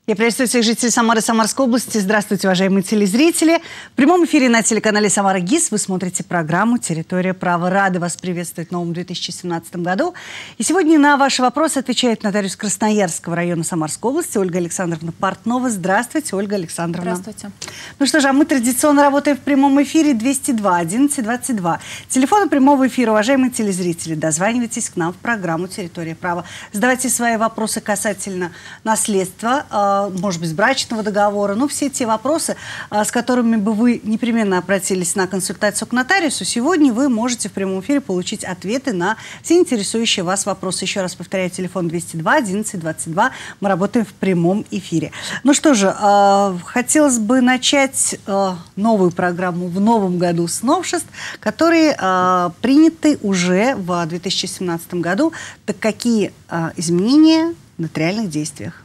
Я приветствую всех жителей Самары, Самарской области. Здравствуйте, уважаемые телезрители. В прямом эфире на телеканале «Самара ГИС» вы смотрите программу «Территория права». Рады вас приветствовать в новом 2017 году. И сегодня на ваши вопросы отвечает нотариус Красноярского района Самарской области Ольга Александровна Портнова. Здравствуйте, Ольга Александровна. Здравствуйте. Ну что же, а мы традиционно работаем в прямом эфире 202 11 22. Телефон прямого эфира, уважаемые телезрители. Дозванивайтесь к нам в программу «Территория права». Задавайте свои вопросы касательно наследства, может быть, брачного договора, ну, все те вопросы, с которыми бы вы непременно обратились на консультацию к нотариусу, сегодня вы можете в прямом эфире получить ответы на все интересующие вас вопросы. Еще раз повторяю, телефон 202 11 22. Мы работаем в прямом эфире. Ну что же, хотелось бы начать новую программу в новом году с новшеств, которые приняты уже в 2017 году. Так какие изменения в нотариальных действиях?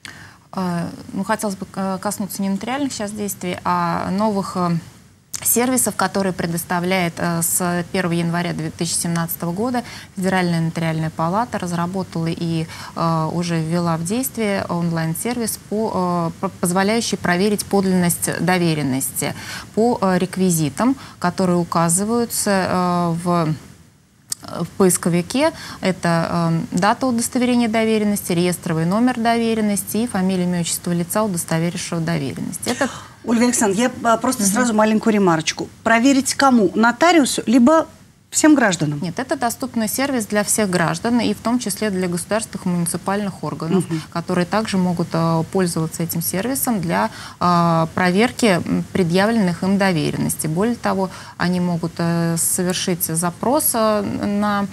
Ну, хотелось бы коснуться не нотариальных сейчас действий, а новых сервисов, которые предоставляет с 1 января 2017 года Федеральная нотариальная палата, разработала и уже ввела в действие онлайн-сервис, позволяющий проверить подлинность доверенности по реквизитам, которые указываются в поисковике. Это дата удостоверения доверенности, реестровый номер доверенности и фамилия, имя, отчество лица, удостоверившего доверенность. Ольга Александровна, я просто сразу маленькую ремарочку. Проверить кому? Нотариусу, либо всем гражданам? Нет, это доступный сервис для всех граждан, и в том числе для государственных и муниципальных органов, которые также могут пользоваться этим сервисом для проверки предъявленных им доверенностей. Более того, они могут совершить запрос на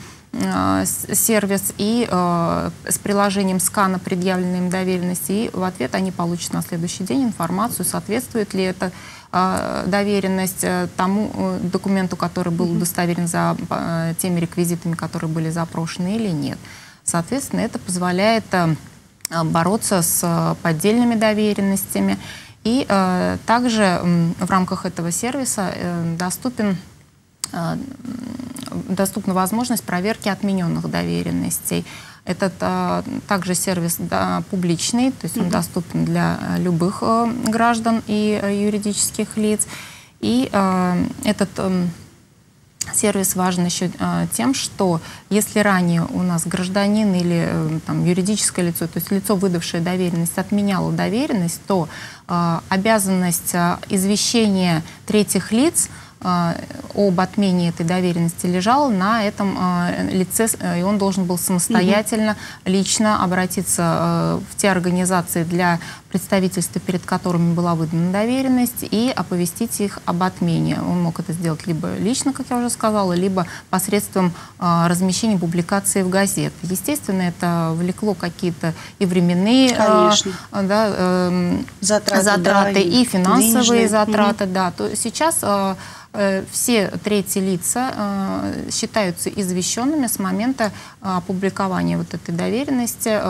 сервис и с приложением скана предъявленной им доверенности, и в ответ они получат на следующий день информацию, соответствует ли это доверенность тому документу, который был удостоверен за теми реквизитами, которые были запрошены, или нет. Соответственно, это позволяет бороться с поддельными доверенностями. И также в рамках этого сервиса доступна возможность проверки отмененных доверенностей. Этот также сервис публичный, то есть он доступен для любых граждан и юридических лиц. И этот сервис важен еще тем, что если ранее у нас гражданин или юридическое лицо, то есть лицо, выдавшее доверенность, отменяло доверенность, то обязанность извещения третьих лиц об отмене этой доверенности лежала на этом лице, и он должен был самостоятельно, лично обратиться в те организации для представительства, перед которыми была выдана доверенность, и оповестить их об отмене. Он мог это сделать либо лично, как я уже сказала, либо посредством размещения публикации в газет. Естественно, это влекло какие-то и временные затраты, и финансовые затраты. Да. То сейчас все третьи лица считаются извещенными с момента опубликования вот этой доверенности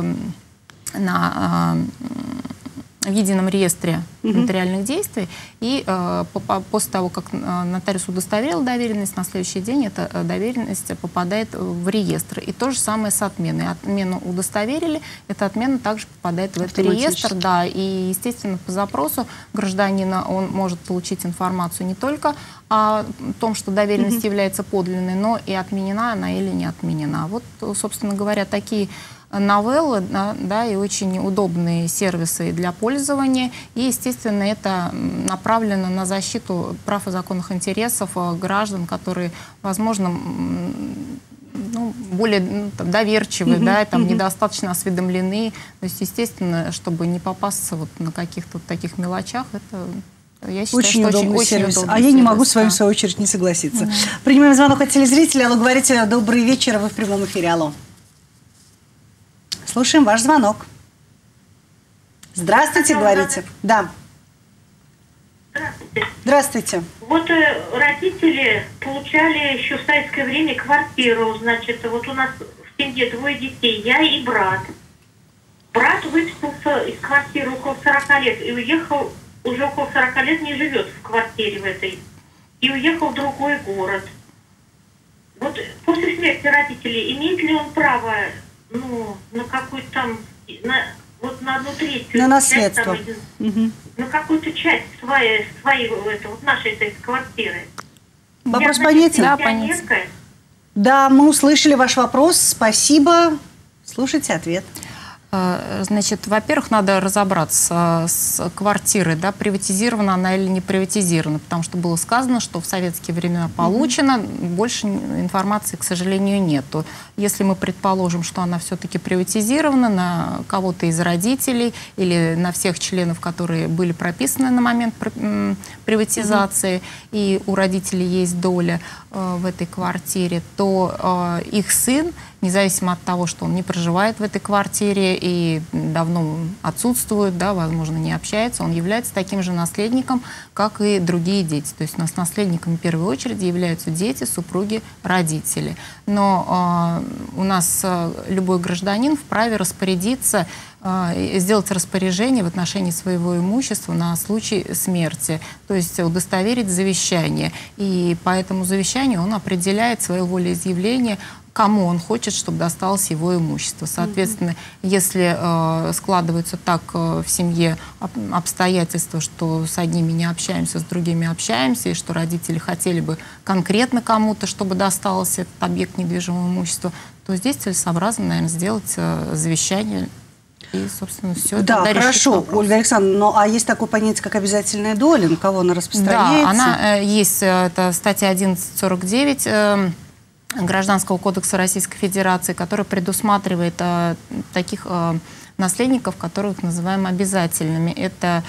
на едином реестре нотариальных действий. И после того, как нотариус удостоверил доверенность, на следующий день эта доверенность попадает в реестр. И то же самое с отменой. Отмену удостоверили, эта отмена также попадает в этот реестр. Да, и, естественно, по запросу гражданина он может получить информацию не только о том, что доверенность является подлинной, но и отменена она или не отменена. Вот, собственно говоря, такие новеллы, да, и очень удобные сервисы для пользования. И, естественно, это направлено на защиту прав и законных интересов граждан, которые, возможно, более доверчивы, да, недостаточно осведомлены. То есть, естественно, чтобы не попасться вот на каких-то таких мелочах, это... Я считаю, очень удобный сервис. Удобный я сервис, не могу с вами, в свою очередь, не согласиться. Принимаем звонок от телезрителя. Алло, говорите, добрый вечер, вы в прямом эфире. Алло. Слушаем ваш звонок. Здравствуйте, говорите. Да. Здравствуйте. Здравствуйте. Вот родители получали еще в советское время квартиру. Значит, вот у нас в семье 2 детей, я и брат. Брат выписался из квартиры около 40 лет и уехал, уже около 40 лет не живет в квартире в этой. И уехал в другой город. Вот после смерти родителей имеет ли он право, на какой-то там, вот на 1/3. На наследство. На какую-то часть своей нашей этой квартиры. Вопрос Я, понятен? Да, понятен. Да, мы услышали ваш вопрос. Спасибо. Слушайте ответ. Значит, во-первых, надо разобраться с квартирой, да, приватизирована она или не приватизирована, потому что было сказано, что в советские времена получено, больше информации, к сожалению, нету. Если мы предположим, что она все-таки приватизирована на кого-то из родителей или на всех членов, которые были прописаны на момент приватизации, и у родителей есть доля в этой квартире, то их сын, независимо от того, что он не проживает в этой квартире и давно отсутствует, да, возможно, не общается, он является таким же наследником, как и другие дети. То есть у нас наследниками в первую очередь являются дети, супруги, родители. Но у нас любой гражданин вправе распорядиться, сделать распоряжение в отношении своего имущества на случай смерти, то есть удостоверить завещание. И по этому завещанию он определяет свое волеизъявление, кому он хочет, чтобы досталось его имущество. Соответственно, если складываются так в семье обстоятельства, что с одними не общаемся, с другими общаемся, и что родители хотели бы конкретно кому-то, чтобы досталось этот объект недвижимого имущества, то здесь целесообразно, наверное, сделать завещание. И, собственно, все. Да, хорошо, Ольга Александровна, ну а есть такое понятие, как обязательная доля, на кого она распространяется? Да, она есть, это статья 1149 Гражданского кодекса Российской Федерации, которая предусматривает таких наследников, которых называем обязательными. Это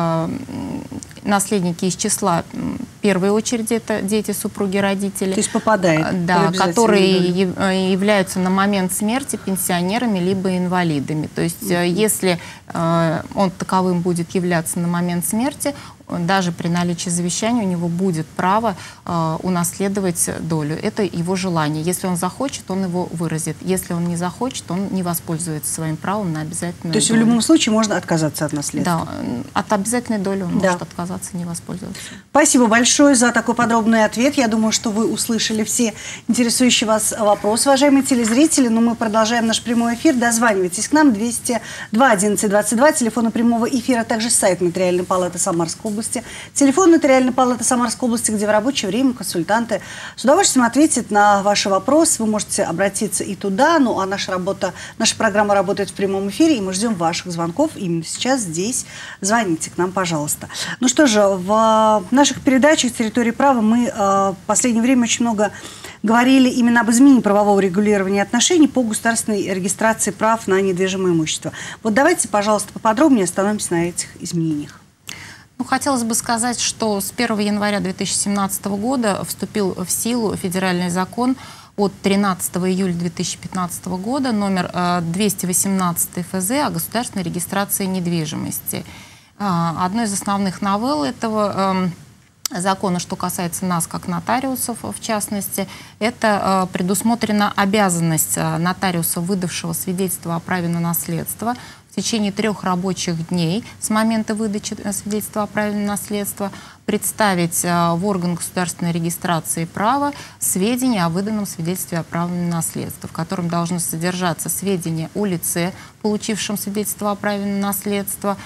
наследники из числа, в первой очереди, это дети, супруги, родители. То есть попадает. Да, которые являются на момент смерти пенсионерами либо инвалидами. То есть если он таковым будет являться на момент смерти, даже при наличии завещания у него будет право унаследовать долю. Это его желание. Если он захочет, он его выразит. Если он не захочет, он не воспользуется своим правом на обязательную долю. То есть в любом случае можно отказаться от наследства? Да, от обязательной доли он может отказаться, не воспользоваться. Спасибо большое за такой подробный ответ. Я думаю, что вы услышали все интересующие вас вопросы, уважаемые телезрители. Но мы продолжаем наш прямой эфир. Дозванивайтесь к нам 202-11-22, телефона прямого эфира, также сайт Нотариальной палаты Самарской области. Телефон Нотариальной палаты Самарской области, где в рабочее время консультанты с удовольствием ответят на ваши вопросы. Вы можете обратиться и туда. Ну а наша программа работает в прямом эфире, и мы ждем ваших звонков именно сейчас здесь. Звоните к нам, пожалуйста. Ну что же, в наших передачах «Территория права» мы в последнее время очень много говорили именно об изменении правового регулирования отношений по государственной регистрации прав на недвижимое имущество. Вот давайте, пожалуйста, поподробнее остановимся на этих изменениях. Ну, хотелось бы сказать, что с 1 января 2017 года вступил в силу федеральный закон от 13 июля 2015 года номер 218 ФЗ о государственной регистрации недвижимости. Одной из основных новелл этого закона, что касается нас как нотариусов, в частности, это предусмотрена обязанность нотариуса, выдавшего свидетельство о праве на наследство, в течение 3 рабочих дней с момента выдачи свидетельства о праве на наследство представить в орган государственной регистрации права сведения о выданном свидетельстве о праве на наследство, в котором должны содержаться сведения о лице, получившем свидетельство о праве на наследство,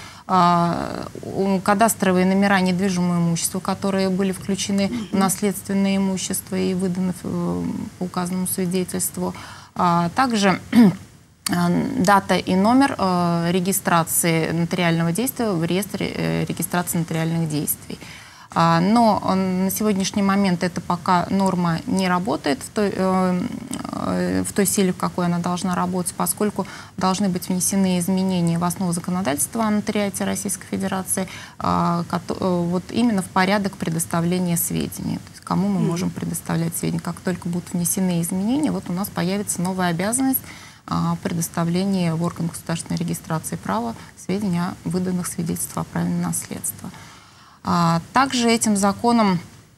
кадастровые номера недвижимого имущества, которые были включены в наследственное имущество и выданы по указанному свидетельству. Также дата и номер регистрации нотариального действия в реестре регистрации нотариальных действий. Но на сегодняшний момент это пока норма не работает в той силе, в какой она должна работать, поскольку должны быть внесены изменения в основу законодательства о нотариате Российской Федерации вот именно в порядок предоставления сведений. То есть кому мы можем предоставлять сведения. Как только будут внесены изменения, вот у нас появится новая обязанность предоставления в орган государственной регистрации права сведений о выданных свидетельствах о праве на наследство. Также этим законом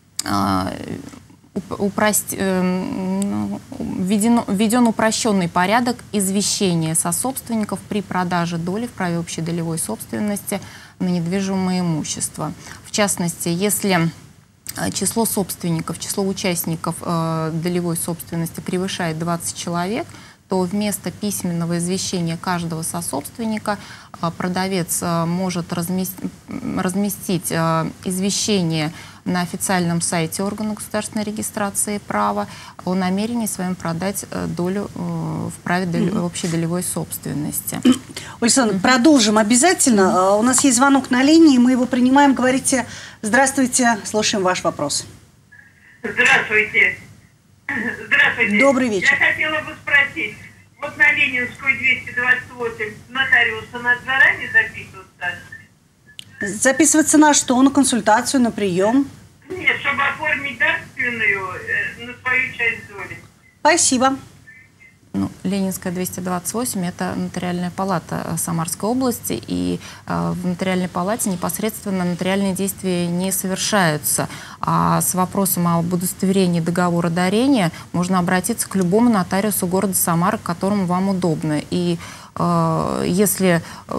введен упрощенный порядок извещения сособственников при продаже доли в праве общей долевой собственности на недвижимое имущество. В частности, если число собственников, число участников долевой собственности превышает 20 человек, что вместо письменного извещения каждого сособственника продавец может разместить извещение на официальном сайте органа государственной регистрации права о намерении своим продать долю в праве общей долевой собственности. Александр, продолжим обязательно. У нас есть звонок на линии, мы его принимаем. Говорите, здравствуйте, слушаем ваш вопрос. Здравствуйте. Здравствуйте. Добрый вечер. Я хотела бы спросить, вот на Ленинскую 228 нотариуса надо заранее записываться? Записываться на что? На консультацию, на прием? Нет, чтобы оформить дарственную на свою часть доли. Спасибо. Ну, Ленинская 228 – это нотариальная палата Самарской области, и в нотариальной палате непосредственно нотариальные действия не совершаются. А с вопросом об удостоверении договора дарения можно обратиться к любому нотариусу города Самары, к которому вам удобно. И если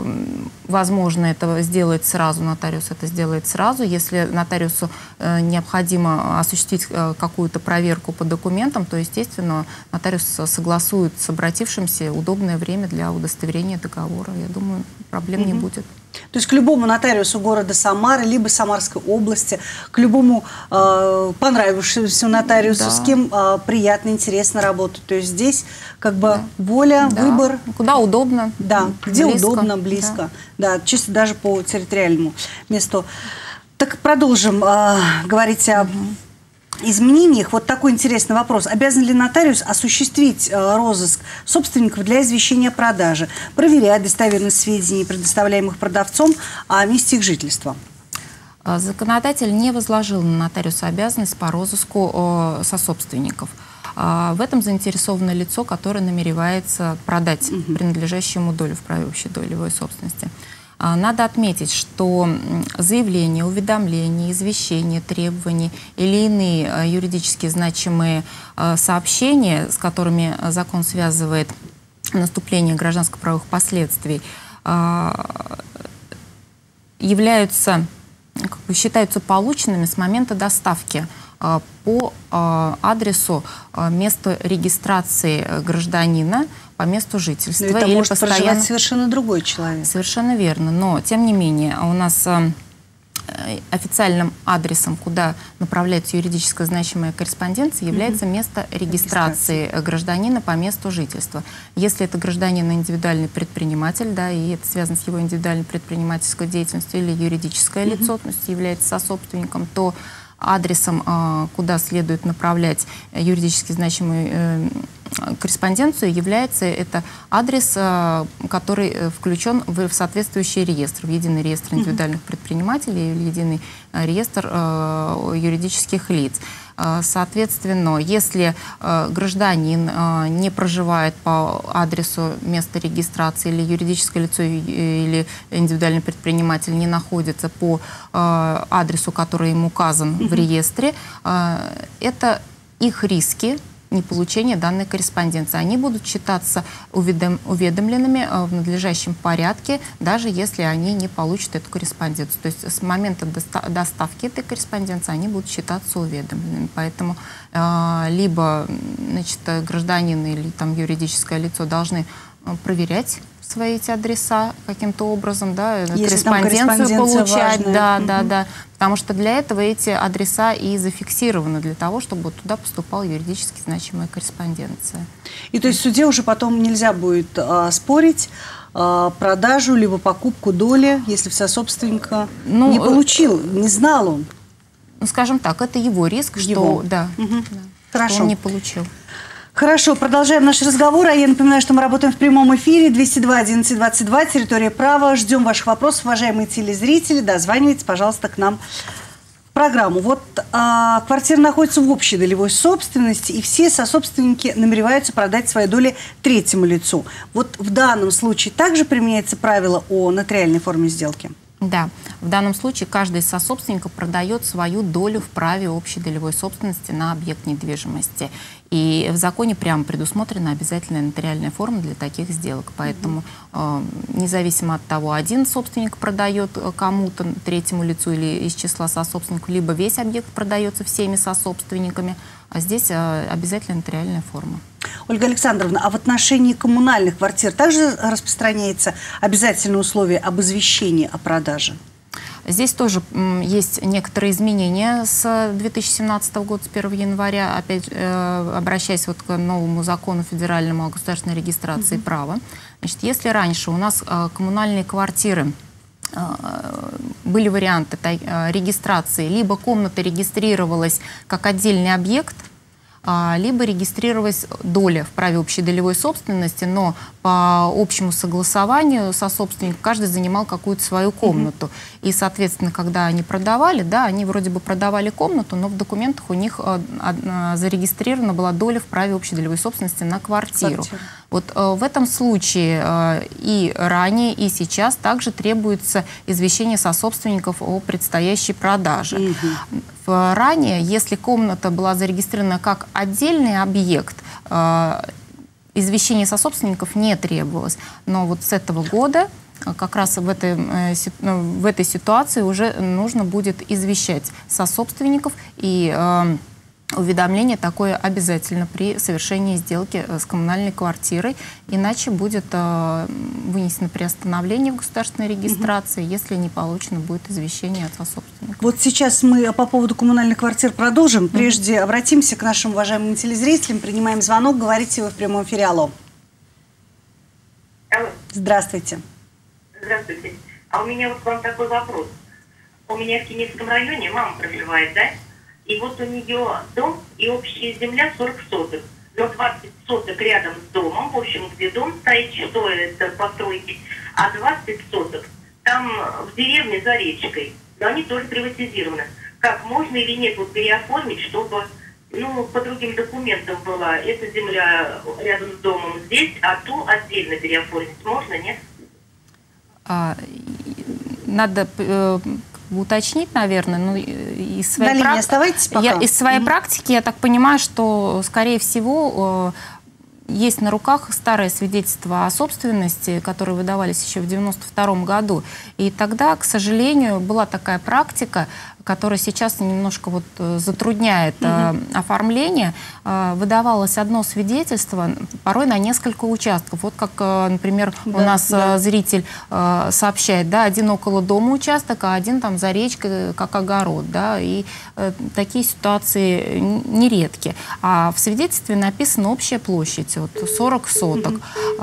возможно это сделать сразу, нотариус это сделает сразу. Если нотариусу необходимо осуществить какую-то проверку по документам, то, естественно, нотариус согласует с обратившимся удобное время для удостоверения договора. Я думаю, проблем не будет. То есть к любому нотариусу города Самары, либо Самарской области, к любому понравившемуся нотариусу, с кем приятно, интересно работать. То есть здесь как бы воля, выбор. Куда удобно. Да, где близко. удобно, близко. Да, чисто даже по территориальному месту. Так продолжим говорить о изменениях. Вот такой интересный вопрос. Обязан ли нотариус осуществить розыск собственников для извещения о продаже, проверяя достоверность сведений, предоставляемых продавцом, о месте их жительства? Законодатель не возложил на нотариуса обязанность по розыску сособственников. В этом заинтересовано лицо, которое намеревается продать принадлежащую ему долю в праве общей долевой собственности. Надо отметить, что заявления, уведомления, извещения, требования или иные юридически значимые сообщения, с которыми закон связывает наступление гражданско-правовых последствий, считаются полученными с момента доставки по адресу места регистрации гражданина по месту жительства. Но это или может проживать совершенно другой человек. Совершенно верно. Но, тем не менее, у нас официальным адресом, куда направляется юридически значимая корреспонденция, является место регистрации гражданина по месту жительства. Если это гражданин индивидуальный предприниматель, да, и это связано с его индивидуальной предпринимательской деятельностью, или юридическое лицо, то есть является сособственником, то адресом, куда следует направлять юридически значимую корреспонденцию, является это адрес, который включен в соответствующий реестр, в единый реестр индивидуальных предпринимателей, в единый реестр юридических лиц. Соответственно, если гражданин не проживает по адресу места регистрации, или юридическое лицо или индивидуальный предприниматель не находится по адресу, который им указан в реестре, это их риски неполучения данной корреспонденции. Они будут считаться уведомленными в надлежащем порядке, даже если они не получат эту корреспонденцию. То есть с момента доставки этой корреспонденции они будут считаться уведомленными. Поэтому либо, значит, гражданин или там юридическое лицо должны проверять свои эти адреса каким-то образом, да, корреспонденцию получать, да, потому что для этого эти адреса и зафиксированы, для того, чтобы туда поступала юридически значимая корреспонденция. И то есть в суде уже потом нельзя будет спорить продажу либо покупку доли, если сособственника не получил, не знал он. Ну, скажем так, это его риск, что он не получил. Хорошо, продолжаем наш разговор. А я напоминаю, что мы работаем в прямом эфире. 202-11-22, территория права. Ждем ваших вопросов, уважаемые телезрители. Дозванивайтесь, пожалуйста, к нам в программу. Вот квартира находится в общей долевой собственности, и все сособственники намереваются продать свои доли третьему лицу. Вот в данном случае также применяется правило о нотариальной форме сделки? Да, в данном случае каждый из сособственников продает свою долю в праве общей долевой собственности на объект недвижимости. И в законе прямо предусмотрена обязательная нотариальная форма для таких сделок. Поэтому независимо от того, один собственник продает кому-то, третьему лицу или из числа сособственников, либо весь объект продается всеми сособственниками, а здесь обязательно нотариальная форма. Ольга Александровна, а в отношении коммунальных квартир также распространяется обязательное условие об извещении о продаже? Здесь тоже есть некоторые изменения с 2017 года, с 1 января, опять обращаясь вот к новому закону федеральному о государственной регистрации права. Значит, если раньше у нас коммунальные квартиры, были варианты регистрации, либо комната регистрировалась как отдельный объект, либо регистрировалась доля в праве общей долевой собственности, но по общему согласованию со собственником каждый занимал какую-то свою комнату. И, соответственно, когда они продавали, да, они вроде бы продавали комнату, но в документах у них зарегистрирована была доля в праве общей долевой собственности на квартиру. Вот в этом случае и ранее, и сейчас также требуется извещение сособственников о предстоящей продаже. Ранее, если комната была зарегистрирована как отдельный объект, извещение сособственников не требовалось. Но вот с этого года как раз в этой ситуации уже нужно будет извещать сособственников, и уведомление такое обязательно при совершении сделки с коммунальной квартирой, иначе будет вынесено приостановление в государственной регистрации, если не получено будет извещение от сособственника. Вот сейчас мы по поводу коммунальных квартир продолжим. Прежде обратимся к нашим уважаемым телезрителям. Принимаем звонок. Говорите вы в прямом эфире. Алло. Алло. Здравствуйте. Здравствуйте. А у меня вот к вам такой вопрос. У меня в Кенецком районе мама проживает, да? И вот у нее дом и общая земля 40 соток. Но 20 соток рядом с домом, в общем, где дом стоит, что это постройки, а 20 соток там в деревне за речкой. Но они тоже приватизированы. Как можно или нет вот переоформить, чтобы, ну, по другим документам была эта земля рядом с домом здесь, а ту отдельно переоформить можно, нет? Надо уточнить, наверное, но из своей, из своей практики я так понимаю, что, скорее всего, есть на руках старые свидетельства о собственности, которые выдавались еще в 1992 году. И тогда, к сожалению, была такая практика, которая сейчас немножко вот затрудняет оформление. Выдавалось одно свидетельство, порой на несколько участков. Вот как, например, у нас зритель сообщает, да, один около дома участок, а один там за речкой, как огород. Да, и такие ситуации нередки. А в свидетельстве написана общая площадь, вот 40 соток.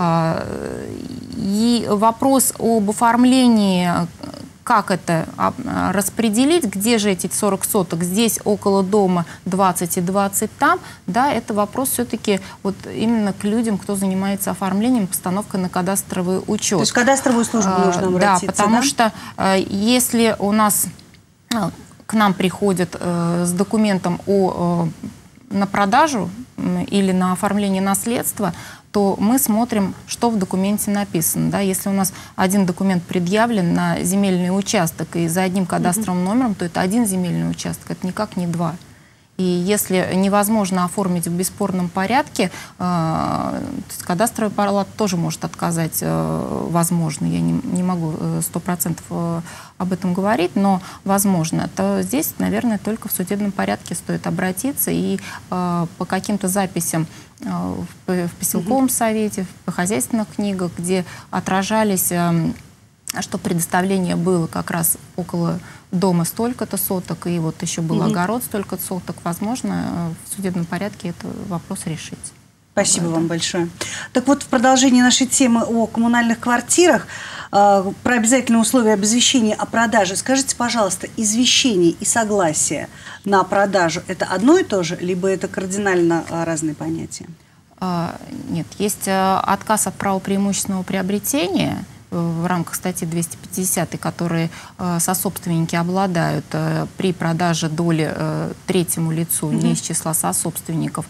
И вопрос об оформлении, как это распределить, где же эти 40 соток, здесь около дома 20 и 20 там, да, это вопрос все-таки вот именно к людям, кто занимается оформлением, постановкой на кадастровый учет. То есть кадастровую службу нужно обратиться, да? Потому что если у нас к нам приходят с документом на продажу или на оформление наследства, то мы смотрим, что в документе написано. Да? Если у нас один документ предъявлен на земельный участок и за одним кадастровым номером, то это один земельный участок, это никак не два. И если невозможно оформить в бесспорном порядке, кадастровая палата тоже может отказать, возможно. Я не могу 100% об этом говорить, но возможно. То здесь, наверное, только в судебном порядке стоит обратиться и по каким-то записям в поселковом совете, в хозяйственных книгах, где отражались, что предоставление было как раз около дома столько-то соток, и вот еще был огород столько-то соток, возможно, в судебном порядке этот вопрос решить. Спасибо вам большое. Так вот, в продолжении нашей темы о коммунальных квартирах, про обязательные условия об извещении о продаже, скажите, пожалуйста, извещение и согласие на продажу – это одно и то же, либо это кардинально разные понятия? Нет, есть отказ от права преимущественного приобретения в рамках статьи 250, которые сособственники обладают при продаже доли третьему лицу, не из числа сособственников.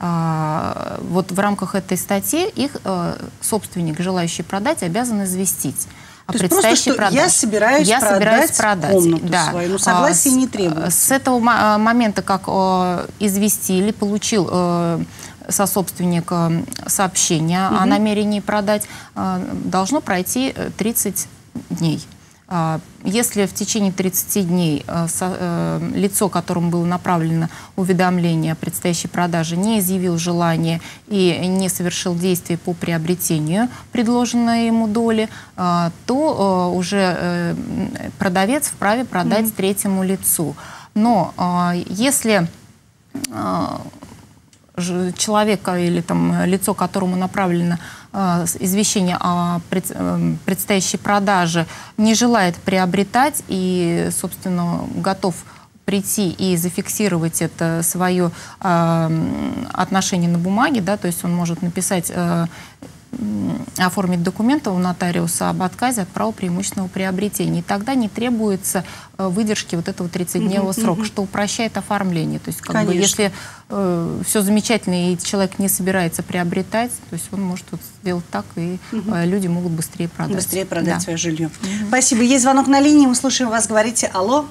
Вот в рамках этой статьи их собственник, желающий продать, обязан известить. То есть просто, что я собираюсь продать комнату свою, но согласия не требуется. С этого момента, как известили, получил сособственник сообщение о намерении продать, должно пройти 30 дней. Если в течение 30 дней лицо, которому было направлено уведомление о предстоящей продаже, не изъявил желания и не совершил действий по приобретению предложенной ему доли, то уже продавец вправе продать третьему лицу. Но если человека или там лицо, которому направлено извещение о предстоящей продаже, не желает приобретать и, собственно, готов прийти и зафиксировать это свое отношение на бумаге, да, то есть он может написать, оформить документы у нотариуса об отказе от права преимущественного приобретения. И тогда не требуется выдержки вот этого 30-дневного срока, что упрощает оформление. То есть, как бы, если все замечательно, и человек не собирается приобретать, то есть он может вот сделать так, и люди могут быстрее продать. Быстрее продать свое жилье. Спасибо. Есть звонок на линии, мы слушаем вас. Говорите. Алло.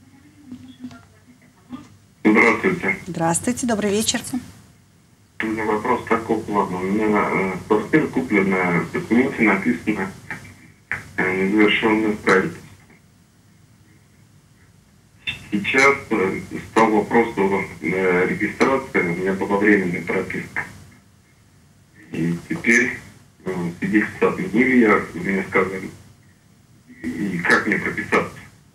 Здравствуйте. Здравствуйте, добрый вечер. У меня вопрос такого плана. У меня квартира куплена, в документе написано незавершенное строительство. Сейчас стал вопрос о регистрации, у меня была временная прописка. И теперь свидетельство отменили, мне сказали, и как мне прописаться?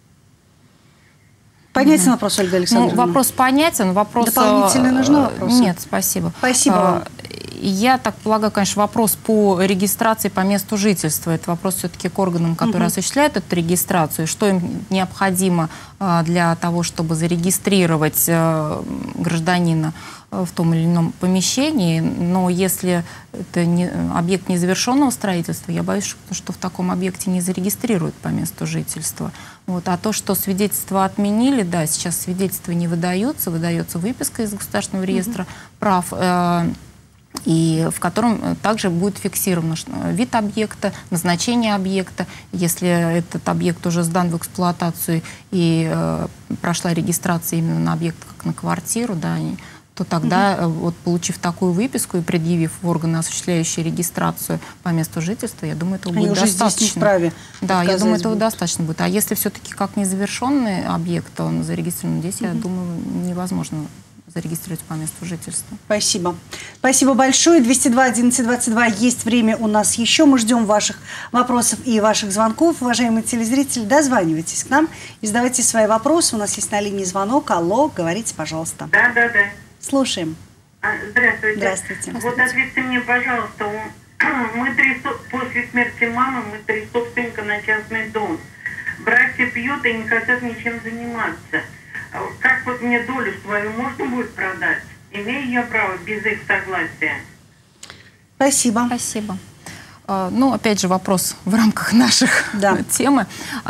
Понятен вопрос, Ольга Александровна? Ну, вопрос понятен. Вопрос... Дополнительно нужны вопросы? Нет, спасибо. Спасибо вам. Я так полагаю, конечно, вопрос по регистрации по месту жительства. Это вопрос все-таки к органам, которые осуществляют эту регистрацию. Что им необходимо для того, чтобы зарегистрировать гражданина в том или ином помещении. Но если это объект незавершенного строительства, я боюсь, что в таком объекте не зарегистрируют по месту жительства. Вот. А то, что свидетельства отменили, да, сейчас свидетельства не выдаются, выдается выписка из Государственного реестра прав, и в котором также будет фиксировано вид объекта, назначение объекта. Если этот объект уже сдан в эксплуатацию и прошла регистрация именно на объект, как на квартиру, да, то тогда, вот, получив такую выписку и предъявив в органы, осуществляющие регистрацию по месту жительства, я думаю, этого будет достаточно. Здесь не вправе. Да, я думаю, этого достаточно будет. А если все-таки как незавершенный объект, он зарегистрирован здесь, я думаю, невозможно зарегистрировать по месту жительства. Спасибо. Спасибо большое. 202-11-22. Есть время у нас еще. Мы ждем ваших вопросов и ваших звонков. Уважаемые телезрители, дозванивайтесь к нам и задавайте свои вопросы. У нас есть на линии звонок. Алло, говорите, пожалуйста. Да. Слушаем. Здравствуйте. Здравствуйте. Вот ответьте мне, пожалуйста, после смерти мамы мы 3 собственника на частный дом. Братья пьют и не хотят ничем заниматься. Как вот мне долю свою можно будет продать? Имею я право без их согласия? Спасибо. Спасибо. Ну, опять же, вопрос в рамках наших темы.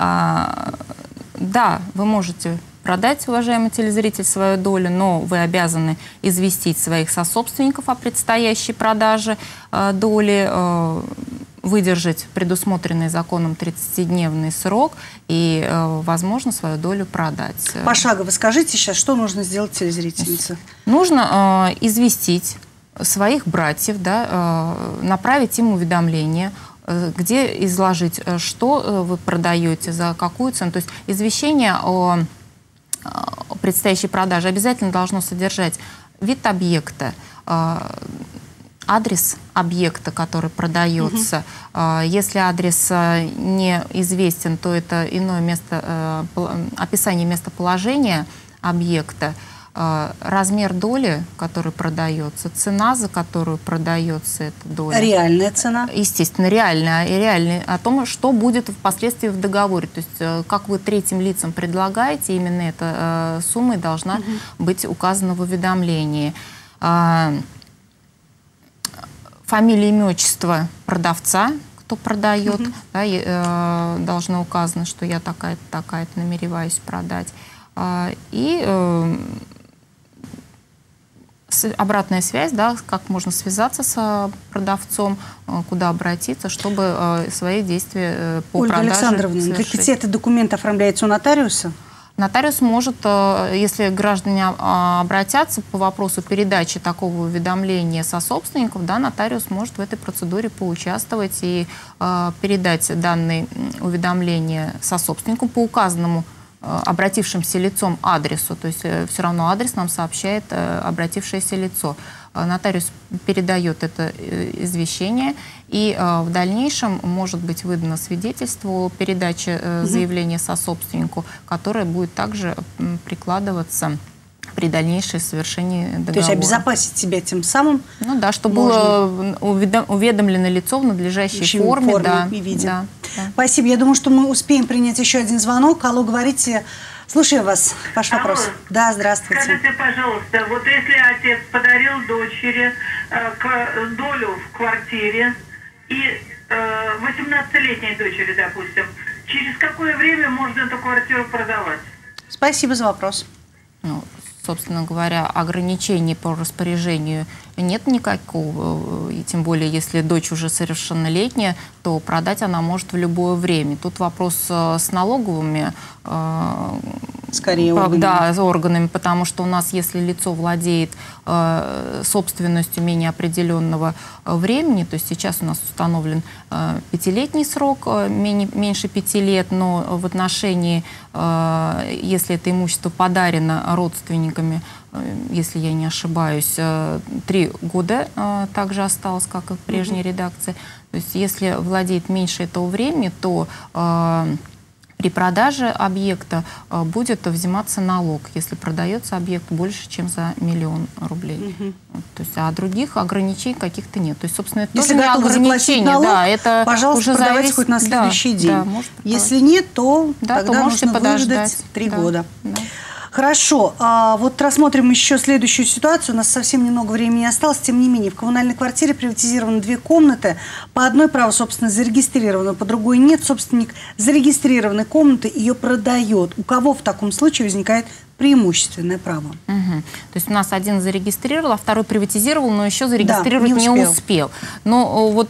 Да, вы можете продать, уважаемый телезритель, свою долю, но вы обязаны известить своих сособственников о предстоящей продаже доли, выдержать предусмотренный законом 30-дневный срок и, возможно, свою долю продать. Пошагово скажите сейчас, что нужно сделать телезрительнице? Нужно известить своих братьев, да, направить им уведомление, где изложить, что вы продаете, за какую цену. То есть извещение о предстоящей продаже обязательно должно содержать вид объекта, адрес объекта, который продается. Если адрес неизвестен, то это иное место, описание местоположения объекта, размер доли, который продается, цена, за которую продается эта доля. Реальная цена? Естественно, реальная. О том, что будет впоследствии в договоре. То есть, как вы третьим лицам предлагаете, именно эта сумма должна быть указана в уведомлении. Фамилия, имя, отчество продавца, кто продает, да, должно указано, что я такая-то намереваюсь продать. И обратная связь, да, как можно связаться с продавцом, куда обратиться, чтобы свои действия по Ольга продаже Александровна, ведь этот документ оформляется у нотариуса? Нотариус может, если граждане обратятся по вопросу передачи такого уведомления сособственников, да, нотариус может в этой процедуре поучаствовать и передать данные уведомления сособственнику по указанному обратившимся лицом адресу. То есть все равно адрес нам сообщает обратившееся лицо. Нотариус передает это извещение, и в дальнейшем может быть выдано свидетельство о передаче заявления сособственнику, которое будет также прикладываться при дальнейшем совершении договора. То есть обезопасить себя тем самым? Ну да, чтобы было уведомлено лицо в надлежащей форме. Да, и виде. Да. Спасибо. Я думаю, что мы успеем принять еще один звонок. Алло, говорите. Слушаю вас. Ваш вопрос. Да, здравствуйте. Скажите, пожалуйста, вот если отец подарил дочери долю в квартире и 18-летней дочери, допустим, через какое время можно эту квартиру продавать? Спасибо за вопрос. Ну, собственно говоря, ограничений по распоряжению нет никакого, и тем более, если дочь уже совершеннолетняя, то продать она может в любое время. Тут вопрос с налоговыми скорее органами. Да, органами, потому что у нас, если лицо владеет собственностью менее определенного времени, то есть сейчас у нас установлен 5-летний срок, меньше 5 лет, но в отношении, если это имущество подарено родственниками, если я не ошибаюсь, 3 года также осталось, как и в прежней редакции. То есть если владеет меньше этого времени, то при продаже объекта будет взиматься налог, если продается объект больше, чем за 1 000 000 рублей. То есть, а других ограничений каких-то нет. То есть, собственно, это если тоже не ограничение. Налог, да, это пожалуйста, уже продавайте зависит, хоть на следующий день. Да, если нет, то да, тогда то можете нужно выждать 3 года. Да. Хорошо. Вот рассмотрим еще следующую ситуацию. У нас совсем немного времени осталось. Тем не менее, в коммунальной квартире приватизированы 2 комнаты. По одной право собственности зарегистрировано, по другой нет. Собственник зарегистрированной комнаты ее продает. У кого в таком случае возникает преимущественное право? То есть у нас один зарегистрировал, а второй приватизировал, но еще зарегистрировать не успел. Но вот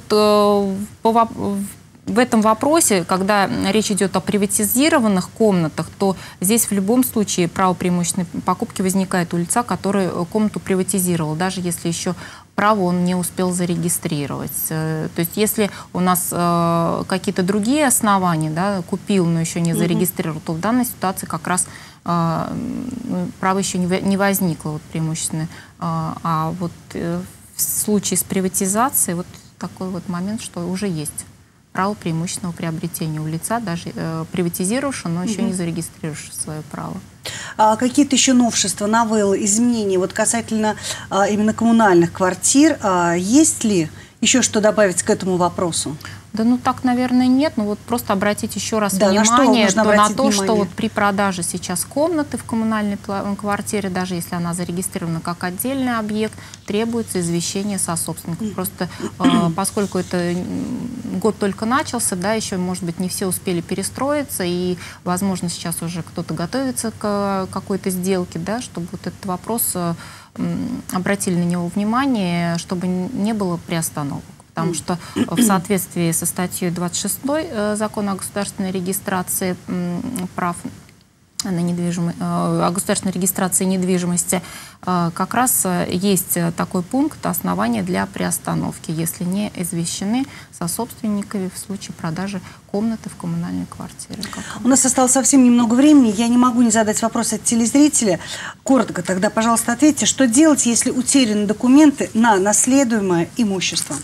в этом вопросе, когда речь идет о приватизированных комнатах, то здесь в любом случае право преимущественной покупки возникает у лица, который комнату приватизировал, даже если еще право он не успел зарегистрировать. То есть если у нас какие-то другие основания, да, купил, но еще не зарегистрировал, то в данной ситуации как раз право еще не возникло вот, преимущественное. А вот в случае с приватизацией вот такой вот момент, что уже есть право преимущественного приобретения у лица, даже приватизировавшего, но еще не зарегистрировавшего свое право. Какие-то еще новшества, новеллы, изменения вот касательно именно коммунальных квартир? Есть ли еще что добавить к этому вопросу? Да, ну так, наверное, нет. Но вот просто обратить еще раз внимание на то, что вот при продаже сейчас комнаты в коммунальной квартире, даже если она зарегистрирована как отдельный объект, требуется извещение сособственника. Просто поскольку это год только начался, да, еще, может быть, не все успели перестроиться, и, возможно, сейчас уже кто-то готовится к какой-то сделке, да, чтобы вот этот вопрос обратили на него внимание, чтобы не было приостановок. Потому что в соответствии со статьей 26 Закона о государственной регистрации прав на недвижимость, о государственной регистрации недвижимости, как раз есть такой пункт основания для приостановки, если не извещены сособственниками в случае продажи комнаты в коммунальной квартире. У нас осталось совсем немного времени. Я не могу не задать вопрос от телезрителя. Коротко тогда, пожалуйста, ответьте, что делать, если утеряны документы на наследуемое имущество?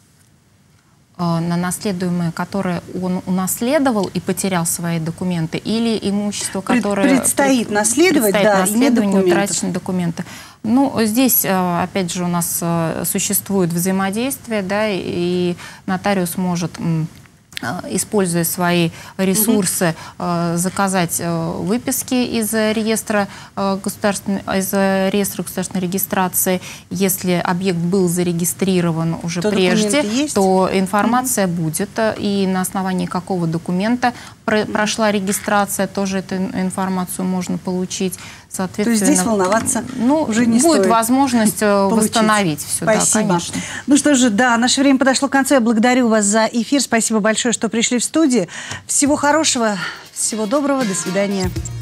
На наследуемое, которое он унаследовал и потерял свои документы, или имущество, которое предстоит наследовать, да, наследование, утраченные документы. Ну, здесь, опять же, у нас существует взаимодействие, да, и нотариус может, используя свои ресурсы, заказать выписки из реестра государственной регистрации. Если объект был зарегистрирован уже прежде, то информация будет. И на основании какого документа прошла регистрация, тоже эту информацию можно получить. То есть здесь волноваться уже не будет стоит. Возможность восстановить все. Спасибо. Да, конечно. Ну что же, да, наше время подошло к концу. Я благодарю вас за эфир. Спасибо большое, что пришли в студию. Всего хорошего, всего доброго. До свидания.